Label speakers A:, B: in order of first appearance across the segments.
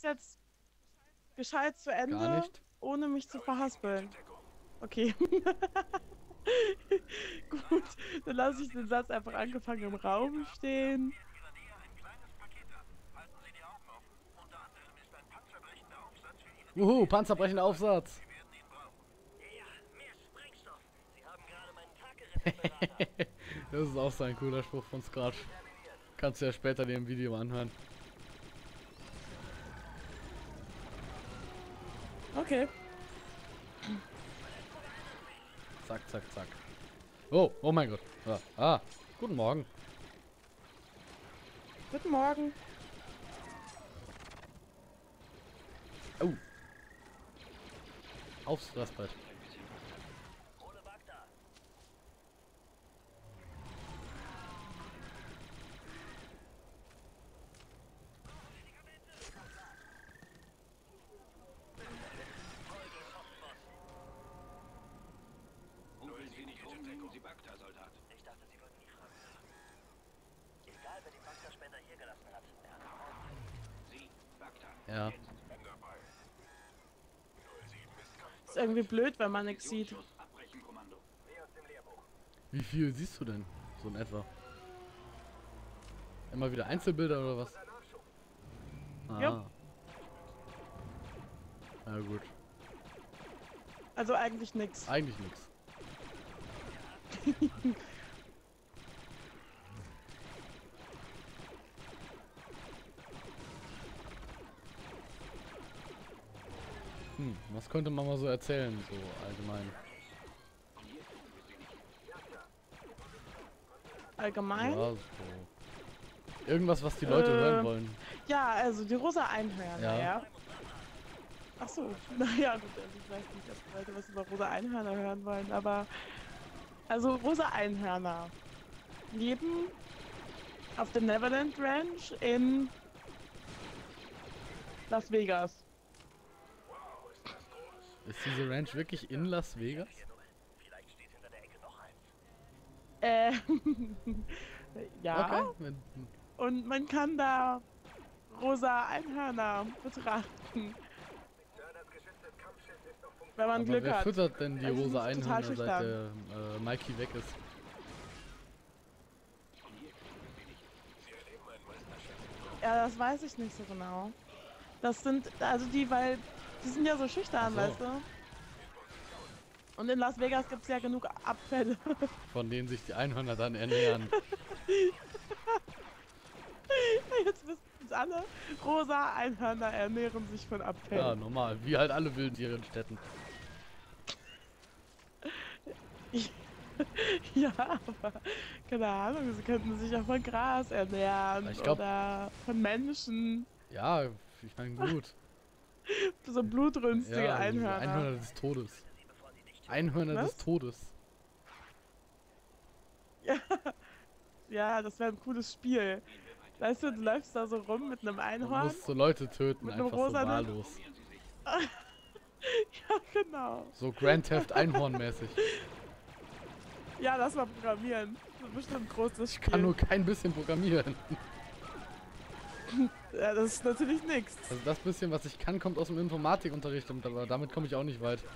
A: jetzt gescheit zu
B: Gar
A: Ende,
B: nicht.
A: ohne mich zu verhaspeln. Okay. Gut, dann lasse ich den Satz einfach angefangen im Raum stehen.
B: Panzerbrechender Aufsatz. Das ist auch so ein cooler Spruch von Scratch. Kannst du ja später dir im Video anhören.
A: Okay.
B: Zack, zack, zack. Oh mein Gott. Guten Morgen.
A: Guten Morgen.
B: Oh. Aufs Fressbrett.
C: Sie Bagda-Soldat. Ich dachte, Sie würden nie fragen. Egal, wer den Bagda-Spender hier gelassen hat. Er hat Sie, Bagda.
B: Ja.
A: Ist irgendwie blöd, wenn man nichts sieht.
B: Wie viel siehst du denn? So in etwa. Immer wieder Einzelbilder oder was?
A: Ja.
B: Na gut.
A: Also eigentlich nichts.
B: Eigentlich nichts. Was könnte man mal so erzählen, so allgemein?
A: Allgemein?
B: Ja, so. Irgendwas, was die Leute hören wollen.
A: Ja, also die rosa Einhörner,
B: Ja.
A: ja. Ach so, naja, gut, also ich weiß nicht, ob die Leute was über rosa Einhörner hören wollen, aber also rosa Einhörner leben auf der Neverland Ranch in Las Vegas.
B: Ist diese Ranch wirklich in Las Vegas?
C: Vielleicht steht hinter der Ecke noch eins.
A: Ja.
B: Okay.
A: Und man kann da rosa Einhörner betrachten. Wenn man
B: Aber
A: Glück
B: wer
A: hat.
B: füttert denn die
A: Also die
B: rosa
A: sind total
B: Einhörner, seit der Mikey weg ist?
A: Ja, das weiß ich nicht so genau. Das sind, also die, weil die sind ja so schüchtern,
B: Ach so.
A: weißt du? Und in Las Vegas gibt es ja genug Abfälle.
B: Von denen sich die Einhörner dann ernähren.
A: Jetzt wissen es alle. Rosa Einhörner ernähren sich von
B: Ja,
A: Abfällen.
B: normal. Wie halt alle Wildtiere in Städten.
A: Ja, aber keine Ahnung, sie könnten sich auch von Gras ernähren
B: Ich glaub-
A: oder von Menschen.
B: Ja, ich meine gut.
A: So blutrünstige
B: Ja, also
A: Einhörner.
B: Einhörner des Todes. Einhörner des
A: Was?
B: Todes.
A: Ja, ja, das wäre ein cooles Spiel. Weißt du, du läufst da so rum mit einem
B: Man
A: Einhorn.
B: muss so Leute töten,
A: Mit einem
B: einfach so
A: rosanen-
B: wahllos.
A: Ja, genau.
B: So Grand Theft Einhorn-mäßig.
A: Ja, lass mal programmieren. Das ist bestimmt ein großes Spiel.
B: Kann nur kein bisschen programmieren.
A: Ja, das ist natürlich nichts.
B: Also das bisschen, was ich kann, kommt aus dem Informatikunterricht, aber damit komme ich auch nicht weit.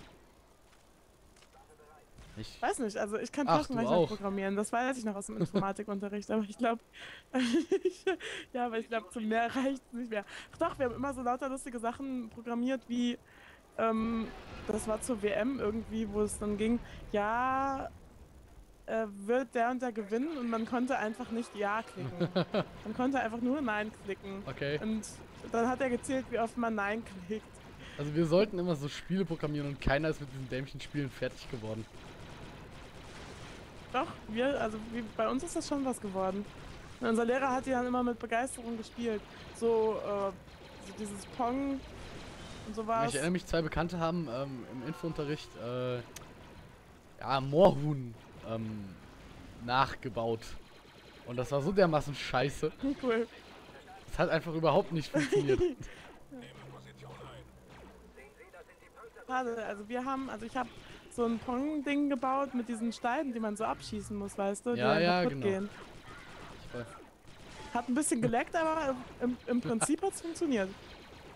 B: Ich
A: Weiß nicht, also ich kann
B: Ach,
A: Taschenrechner
B: du auch.
A: programmieren. Das weiß ich noch aus dem Informatikunterricht, aber ich glaube, ja, aber ich glaube, zum mehr reicht es nicht mehr. Ach doch, wir haben immer so lauter lustige Sachen programmiert, wie, das war zur WM irgendwie, wo es dann ging, ja, wird der und der gewinnen und man konnte einfach nicht Ja klicken. Man konnte einfach nur Nein klicken.
B: Okay.
A: Und dann hat er gezählt, wie oft man Nein klickt.
B: Also wir sollten immer so Spiele programmieren und keiner ist mit diesen dämlichen Spielen fertig geworden.
A: Doch, bei uns ist das schon was geworden. Und unser Lehrer hat die dann immer mit Begeisterung gespielt. So dieses Pong und sowas.
B: Ich erinnere mich, zwei Bekannte haben im Infounterricht Moorhuhn nachgebaut. Und das war so dermaßen scheiße.
A: Cool.
B: Das hat einfach überhaupt nicht funktioniert.
A: Schade, also ich habe so ein Pong-Ding gebaut mit diesen Steinen, die man so abschießen muss, weißt du? Die
B: Ja,
A: dann
B: ja,
A: kaputt
B: genau.
A: gehen.
B: Ich weiß.
A: Hat ein bisschen geleckt, aber im Prinzip hat es funktioniert.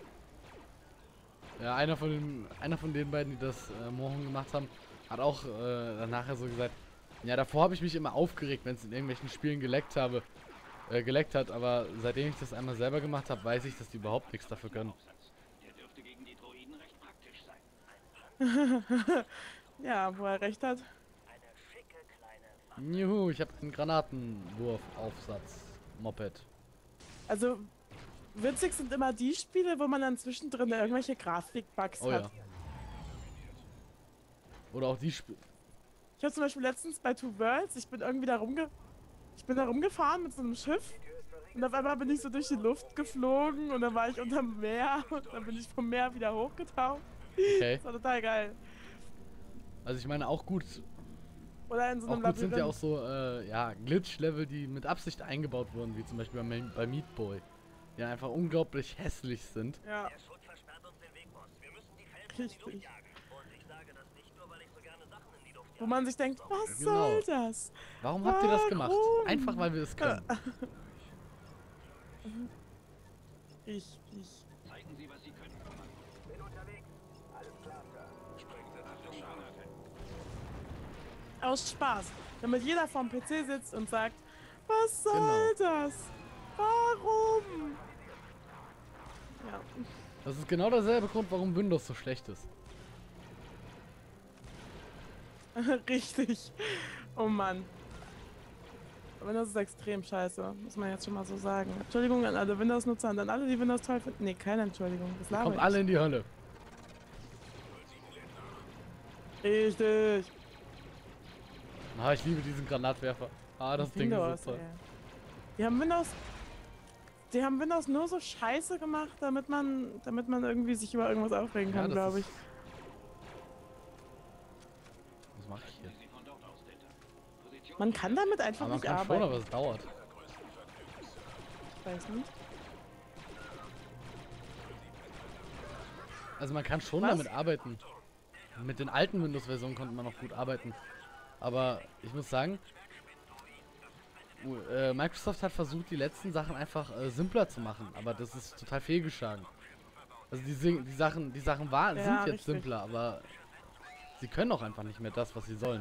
B: Ja, einer von den beiden, die das Mohon gemacht haben, hat auch dann nachher so gesagt, ja, davor habe ich mich immer aufgeregt, wenn es in irgendwelchen Spielen geleckt hat, aber seitdem ich das einmal selber gemacht habe, weiß ich, dass die überhaupt nichts dafür können.
C: Der dürfte gegen die Droiden recht praktisch sein.
A: Ja, wo er recht hat.
C: Eine schicke kleine Waffe.
B: Juhu, ich habe einen Granatenwurf-Aufsatz. Moped.
A: Also, witzig sind immer die Spiele, wo man dann zwischendrin irgendwelche Grafikbugs
B: Oh
A: hat.
B: ja. Oder auch die
A: Ich habe zum Beispiel letztens bei Two Worlds, ich bin da rumgefahren mit so einem Schiff und auf einmal bin ich so durch die Luft geflogen und dann war ich unterm Meer und dann bin ich vom Meer wieder hochgetaucht.
B: Okay.
A: Das war total geil.
B: Also ich meine auch gut.
A: Oder in so einem
B: Auch gut sind ja auch
A: Labyrinth.
B: so, ja, Glitch-Level, die mit Absicht eingebaut wurden, wie zum Beispiel bei Meat Boy. Die einfach unglaublich hässlich sind.
A: Ja,
C: Der Schutt versperrt uns den Weg, Boss. Wir müssen die Felsen in die Luft
A: richtig.
C: jagen. Und ich sage das nicht nur, weil ich so gerne Sachen in die Luft
A: Wo
C: jage.
A: man sich denkt, was
B: Genau.
A: soll das?
B: Warum habt ihr das gemacht?
A: Warum?
B: Einfach weil wir es können.
A: Richtig.
C: Zeigen Sie, was Sie können. Bin unterwegs. Alles klar, Sir. Achtung, Granate.
A: Aus Spaß. Damit jeder vorm PC sitzt und sagt, was soll
B: Genau.
A: das? Warum? Ja.
B: Das ist genau derselbe Grund, warum Windows so schlecht ist.
A: Richtig. Oh Mann. Aber das ist extrem scheiße, muss man jetzt schon mal so sagen. Entschuldigung an alle Windows-Nutzer und an alle, die Windows toll finden. Nee, keine Entschuldigung. Das laber
B: Kommt
A: ich.
B: alle in die Hölle.
A: Richtig.
B: Ah, ich liebe diesen Granatwerfer. Ah, das Ding ist
A: Windows,
B: so toll.
A: ey. Die haben Windows nur so scheiße gemacht, damit man irgendwie sich über irgendwas aufregen
B: Ja,
A: kann,
B: das
A: glaube
B: ist-
A: ich.
B: Was mache ich hier?
C: Sie von dort aus, Delta. Position.
A: Man kann damit einfach
B: Aber man
A: nicht
B: kann
A: arbeiten.
B: schon, aber es dauert.
A: Ich weiß nicht.
B: Also man kann schon
A: Was?
B: damit arbeiten. Mit den alten Windows-Versionen konnte man noch gut arbeiten. Aber ich muss sagen, Microsoft hat versucht, die letzten Sachen einfach simpler zu machen. Aber das ist total fehlgeschlagen. Also die Sachen sind jetzt
A: richtig.
B: simpler, aber sie können auch einfach nicht mehr das, was sie sollen.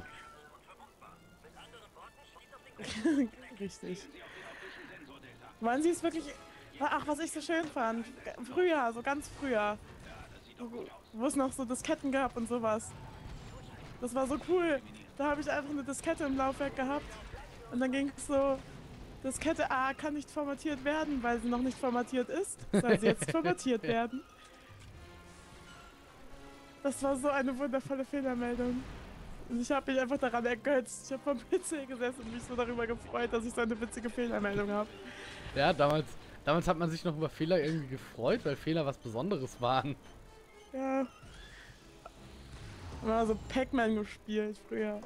A: Richtig. Wollen Sie es wirklich... Ach, was ich so schön fand. Früher, so ganz früher. Wo es noch so Disketten gab und sowas. Das war so cool. Da habe ich einfach eine Diskette im Laufwerk gehabt. Und dann ging es so... Diskette A kann nicht formatiert werden, weil sie noch nicht formatiert ist. Soll sie jetzt formatiert werden? Das war so eine wundervolle Fehlermeldung. Und ich habe mich einfach daran ergötzt. Ich habe vom PC gesessen und mich so darüber gefreut, dass ich so eine witzige Fehlermeldung habe.
B: Ja, damals hat man sich noch über Fehler irgendwie gefreut, weil Fehler was Besonderes waren.
A: Ja. Immer so Pac-Man gespielt früher.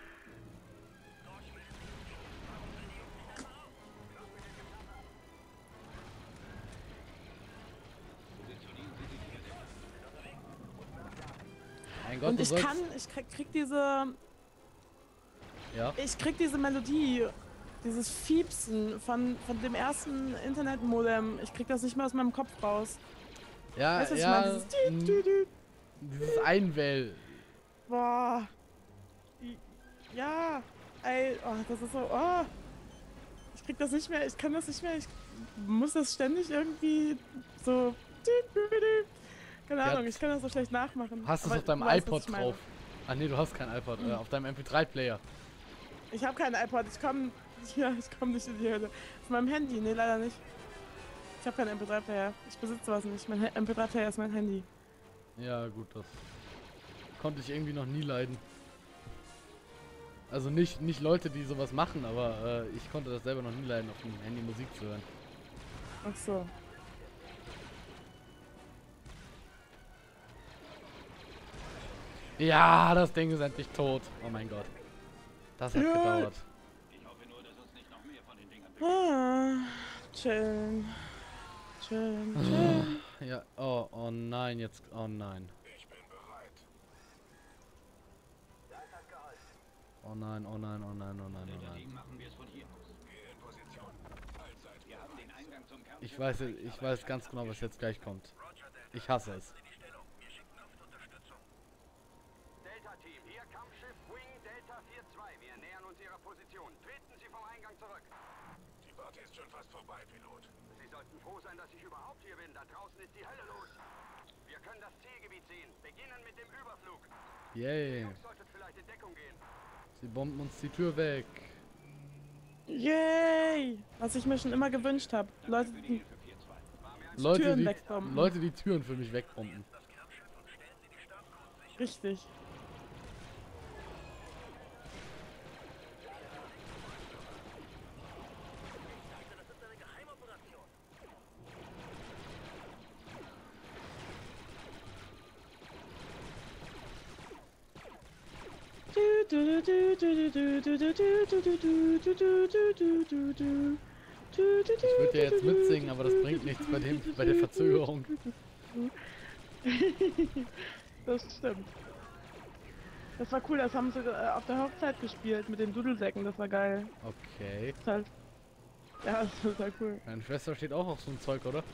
B: Mein Gott,
A: Und
B: du sollst...
A: ich krieg diese Melodie, dieses Fiepsen von dem ersten Internetmodem. Ich krieg das nicht mehr aus meinem Kopf raus.
B: Ja,
A: Weißt du, was ich
B: ja,
A: meine? Dieses Düt, Düt, Düt.
B: dieses Einwähl.
A: Boah. Ja. Ey, oh, das ist so, oh. Ich krieg das nicht mehr, ich kann das nicht mehr, ich muss das ständig irgendwie so. Keine
B: Ja,
A: Ahnung, ich kann das so schlecht nachmachen.
B: Hast du es
A: Aber
B: auf deinem
A: du weißt, was
B: iPod
A: ich meine.
B: drauf? Ah nee, du hast kein iPod, auf deinem MP3-Player.
A: Ich habe keinen iPod, ich komm nicht in die Hölle. Auf meinem Handy, nee, leider nicht. Ich habe keinen MP3-Player. Ich besitze sowas nicht. Mein MP3-Player ist mein Handy.
B: Ja, gut, das konnte ich irgendwie noch nie leiden. Also nicht Leute, die sowas machen, aber ich konnte das selber noch nie leiden, auf dem Handy Musik zu hören.
A: Ach so.
B: Ja, das Ding ist endlich tot. Oh mein Gott. Das hat
A: Ja.
B: gedauert.
C: Ich hoffe nur, dass uns nicht noch mehr von den Dingern
A: Chillen. Chillen.
B: Ja, oh nein, jetzt, oh nein. Oh nein, oh nein, oh nein, oh nein, oh nein.
C: machen wir es von hier aus. In Position. Allzeit. Wir haben den Eingang zum Kern.
B: Ich weiß ganz genau, was jetzt gleich kommt. Ich hasse es.
D: vorbei, Pilot.
E: Sie sollten froh sein, dass ich überhaupt hier bin. Da draußen ist die Hölle los. Wir können das Zielgebiet sehen. Beginnen mit dem Überflug.
B: Yay.
E: Jungs solltet vielleicht in Deckung gehen.
B: Sie bomben uns die Tür weg.
A: Yay! Was ich mir schon immer gewünscht habe. Leute, die Türen wegbomben.
B: Leute, die Türen für mich wegbomben.
A: Richtig.
C: Das ist eine Geheimoperation.
B: Ich würde ja jetzt mitsingen, aber das bringt nichts bei der Verzögerung.
A: Das stimmt. Das war cool, das haben sie auf der Hochzeit gespielt mit den Dudelsäcken, das war geil.
B: Okay.
A: Das ist halt, ja, das ist halt cool.
B: Meine Schwester steht auch auf so ein Zeug, oder?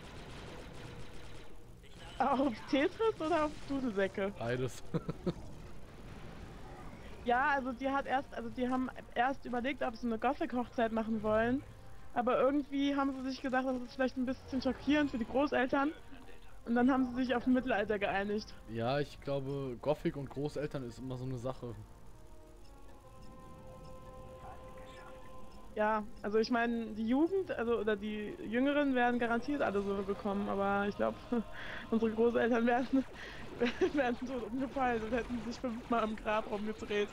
A: Auf Tetris oder auf Dudelsäcke?
B: Beides.
A: Ja, also die haben erst überlegt, ob sie eine Gothic-Hochzeit machen wollen. Aber irgendwie haben sie sich gedacht, das ist vielleicht ein bisschen schockierend für die Großeltern. Und dann haben sie sich auf Mittelalter geeinigt.
B: Ja, ich glaube, Gothic und Großeltern ist immer so eine Sache.
A: Ja, also ich meine, die Jugend, also oder die Jüngeren werden garantiert alle so bekommen, aber ich glaube, unsere Großeltern wären tot umgefallen und hätten sich 5-mal im Grab rumgedreht.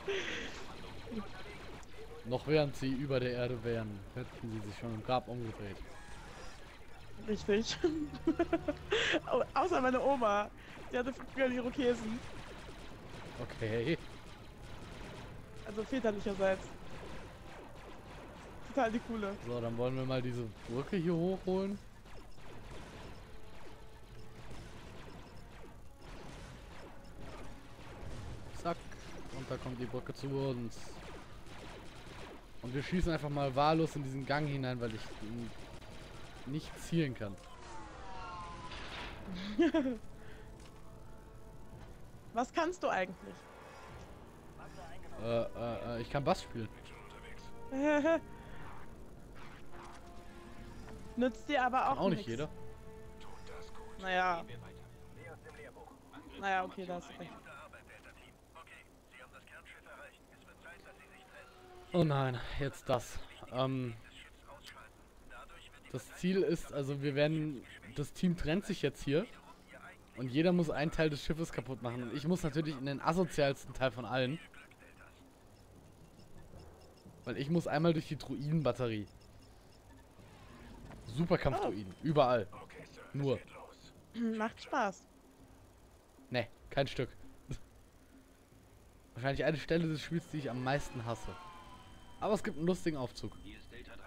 B: Noch während sie über der Erde wären, hätten sie sich schon im Grab umgedreht.
A: Richtig. Außer meine Oma. Die hatte früher die Irokesen.
B: Okay.
A: Also väterlicherseits. Total die coole.
B: So, dann wollen wir mal diese Brücke hier hochholen. Zack. Und da kommt die Brücke zu uns. Und wir schießen einfach mal wahllos in diesen Gang hinein, weil ich nicht zielen kann.
A: Was kannst du eigentlich?
B: Ich kann Bass spielen.
A: Nützt dir aber
B: Kann
A: auch
B: auch nicht
A: nix.
B: jeder.
A: Naja. Naja, okay, da hast du recht.
B: Oh nein, jetzt das. Das Ziel ist, also das Team trennt sich jetzt hier. Und jeder muss einen Teil des Schiffes kaputt machen. Und ich muss natürlich in den asozialsten Teil von allen. Weil ich muss einmal durch die Druidenbatterie. Superkampfdruiden. Überall. Nur.
A: Macht Spaß.
B: Ne, kein Stück. Wahrscheinlich eine Stelle des Spiels, die ich am meisten hasse. Aber es gibt einen lustigen Aufzug.
D: Hier ist Delta 3.